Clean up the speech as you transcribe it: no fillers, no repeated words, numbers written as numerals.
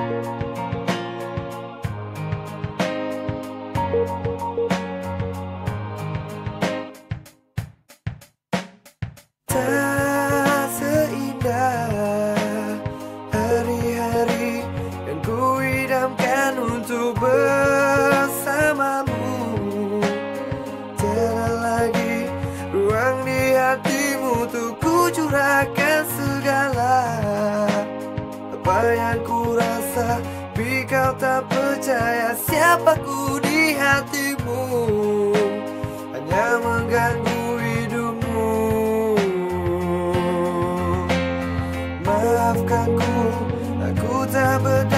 Tak seindah hari-hari yang ku idamkan untuk bersamamu. Tiada lagi ruang di hatimu untuk ku curahkan segala apa yang ku rasa. Tapi kau tak percaya siapaku di hatimu, hanya mengganggu hidupmu. Maafkanku, aku tak berdaya.